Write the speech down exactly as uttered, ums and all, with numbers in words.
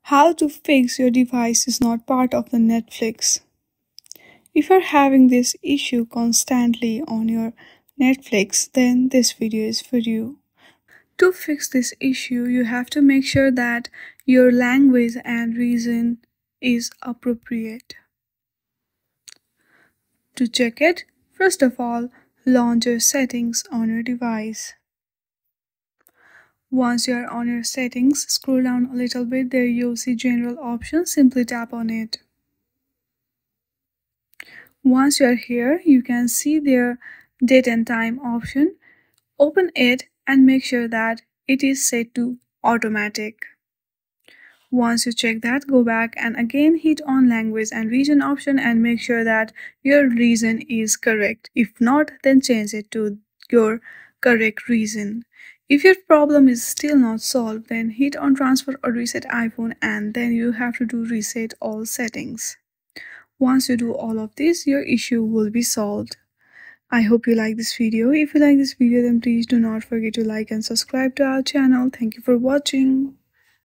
How to fix your device is not part of the Netflix. If you're having this issue constantly on your Netflix, then this video is for you. To fix this issue, you have to make sure that your language and region is appropriate. To check it, first of all, launch your settings on your device. Once you are on your settings, scroll down a little bit. There you'll see general options. Simply tap on it. Once you are here, you can see their date and time option. Open it and make sure that it is set to automatic. Once you check that, go back and again hit on language and region option and make sure that your region is correct. If not, then change it to your correct region. If your problem is still not solved, then hit on transfer or reset iPhone and then you have to do reset all settings. Once you do all of this, your issue will be solved. I hope you like this video. If you like this video, then please do not forget to like and subscribe to our channel. Thank you for watching.